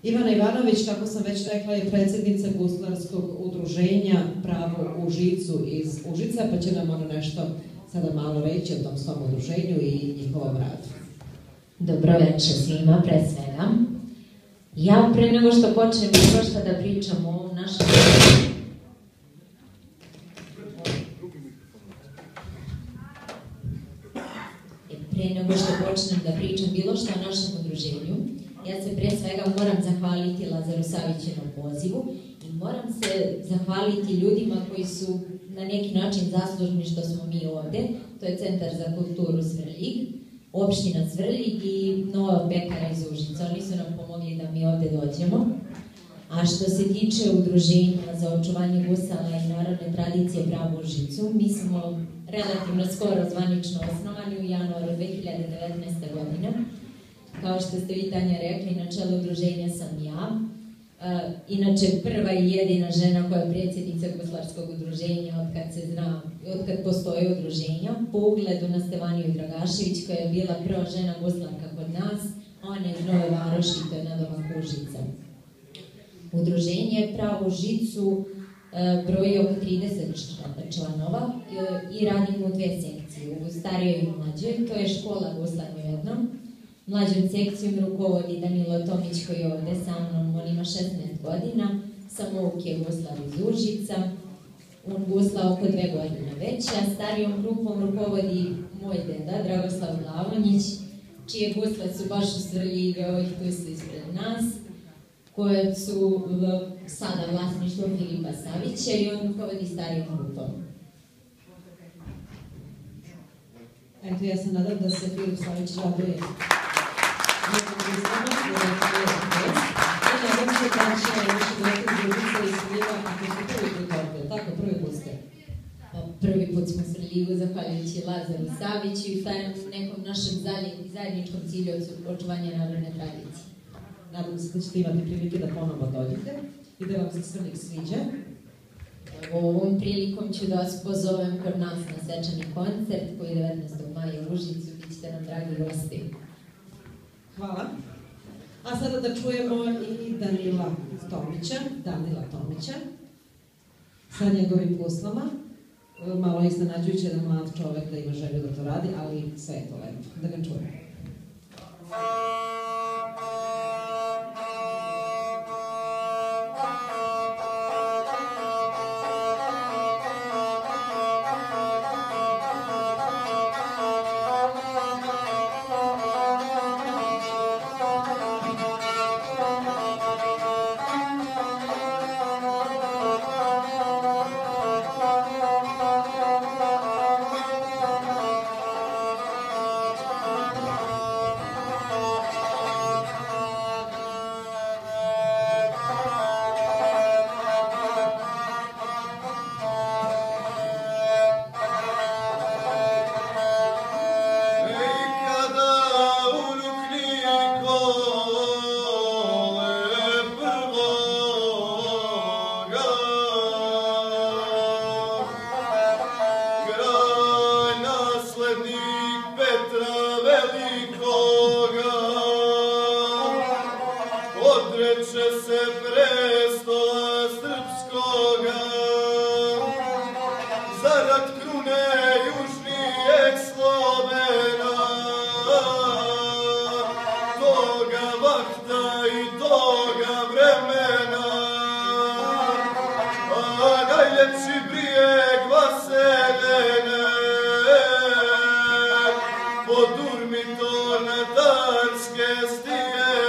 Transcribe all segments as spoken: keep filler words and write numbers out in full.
Ivana Ivanović, kako sam već rekla, je predsjednica guslarskog udruženja Pravo u žicu iz Užica, pa će nam ono nešto sada malo reći o tom svom udruženju i njihovom radu. Dobro večer svima, pre svega. Ja pre nego što počnem još šta da pričam o ovom našem... Pre nego što počnem da pričam bilo što o našem udruženju, ja se pre svega moram zahvaliti Lazaru Saviću na pozivu i moram se zahvaliti ljudima koji su na neki način zaslužni što smo mi ovde. To je Centar za kulturu Svrljig, opština Svrljig i Nova pekara iz Užica. Oni su nam pomogli da mi ovde dođemo. A što se tiče udruženja za očuvanje gusala i narodne tradicije Pravo u žicu, mi smo relativno skoro zvanično osnovani u januaru dve hiljade devetnaeste. godine. Kao što ste vi, Tanja, rekli, na čelu udruženja sam ja. E, inače, prva i jedina žena koja je predsjednica guslarskog udruženja od kad se zna, od kad postoje udruženja, po ugledu na Stevaniju Dragašević, koja je bila prva žena guslarka kod nas, ona je iz Nove Varoši, to je nadomak Užica. Udruženje Pravo u žicu e, broji oko trideset članova e, i radimo u dve sekcije, u starijoj i mlađoj, to je škola guslarno jednom. Mlađom sekcijom rukovodi Danilo Tomić koji je ovde sa mnom, on ima šesnaest godina, Samouk je guslar iz Užica, on gusla oko dve godine već, a starijom grupom rukovodi moj deda, Dragoslav Glavonjić, čije gusle su baš u Svrljigu, ovih tu su ispred nas, koje su sada vlasništvo Filipa Savića i on rukovodi starijom grupom. Eto, ja se nadam da se Filip Savić raduje. I nadam se da će naši gledati Užica i Svrljiga, ako su prvi put ovdje, tako, prvi put ste. Prvi put smo u Svrljigu, zahvaljujući Lazaru Saviću i nekom našem zajedničkom cilju očuvanja narodne tradicije. Nadam se da ćete imati prilike da ponovo dođete i da vam se Svrljig sviđa. Ovom prilikom ću da vas pozovem kod nas na svečani koncert koji je devetnaestog maja u Užicu, bit ćete nam dragi gosti. Hvala. A sada da čujemo i Danila Tomića, Danila Tomića, sa njegovim guslama. Malo je iznenađujuće da mlad čovek da ima želju da to radi, ali sve je to lepo. Da ga čujemo.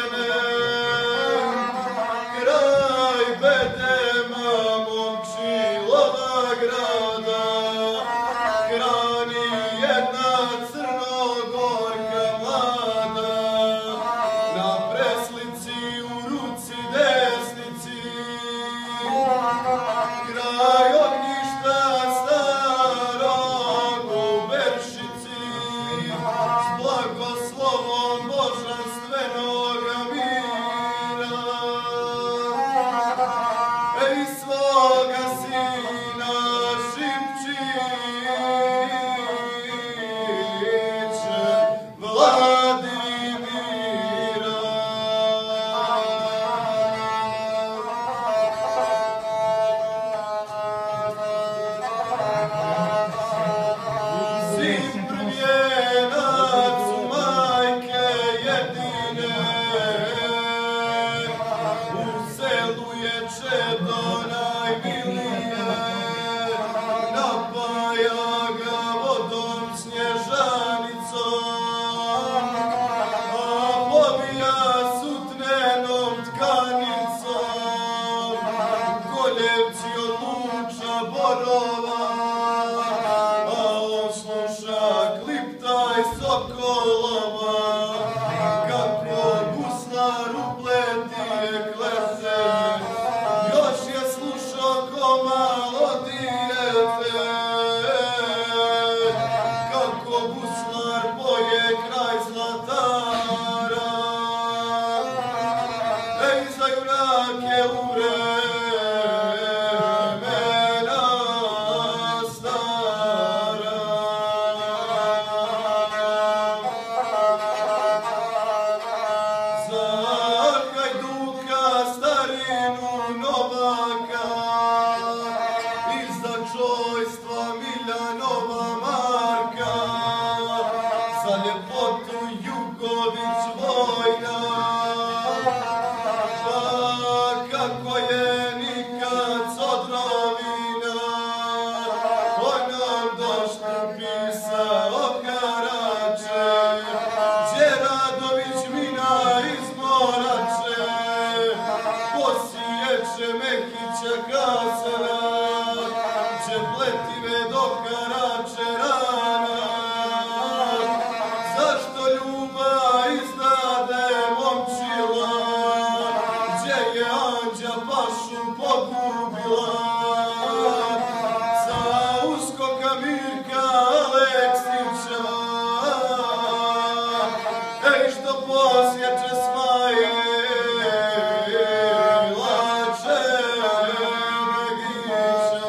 Kraj bedema momčina junake u vremena stara. Za Hajduka starinu Novaka i za čojstva Miljanova Marka, za ljepotu Jugović Vojna. Pa kako je nikad s Odrovina o nam došli pisao Karače, Đeradović Mina iz Morače, Kosiječe Mekića Kasana, Čepletine do Karače rana. Zašto ljuba iznade momčila, gdje je Anđa Pašu pogubila? Za uskoka Mirka Aleksića, ej što posjeće Smajla Čemegića.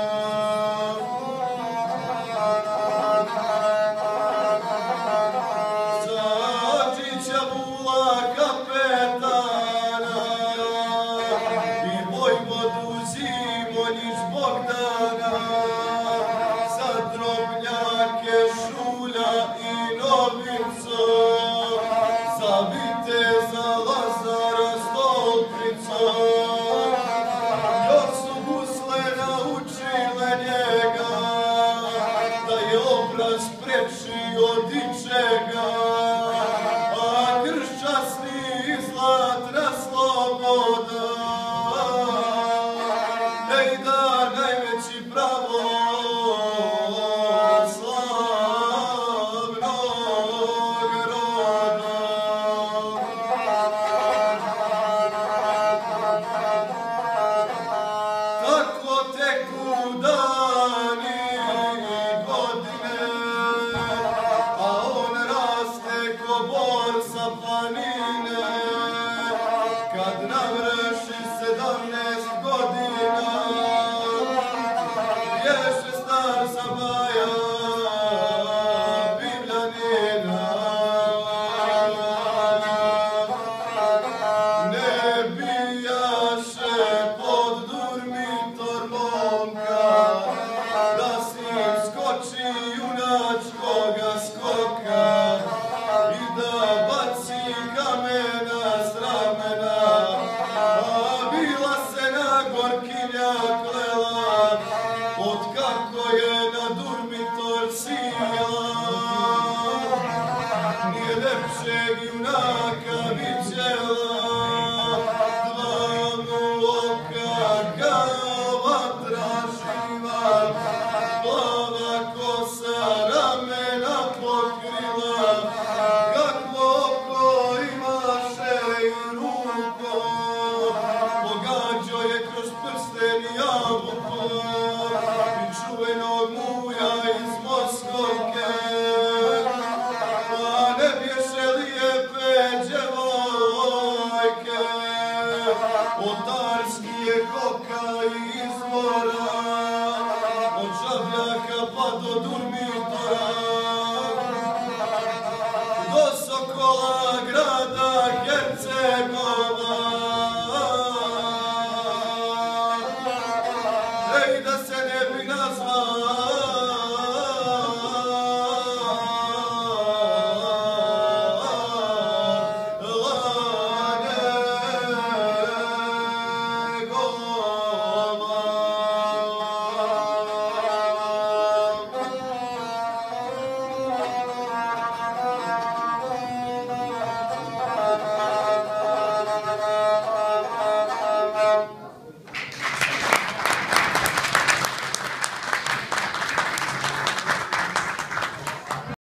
Za Adžića Vula kapetana i Vojvodu Zimonjić Bogdana, za Drobnjake Šulja i Novicu, za viteza Lazara Stolpicu. Još su gusle naučile njega da je obraz preči od ičega, a kršćasni izlatra sloboda. Ej da najveći pravoslavnog roda. Tako teku dani i godine, a on raste ko bor sa planine. Kad navrši sedamnaest godina, bješe star sa baja Bivljanina. Ne bijaše pod Durmitor momka, da s njim skoči junačkoga skoka i da baci kamena s ramena. A bila se na Gorkinja klela, od kako je na Durmitor sijela. Nije lepšeg junaka viđela, dva mu oka kao vatra živa, plava kosa ramena pokrila. Kakvo oko imaše i ruko, pogađo je kroz prsten i jabuko i čuvenog muja iz Moskovke. Pa ne bješe lijepe djevojke, otarski je koka i izvora, od Žabljaka pa do Durmitora. Do Sokola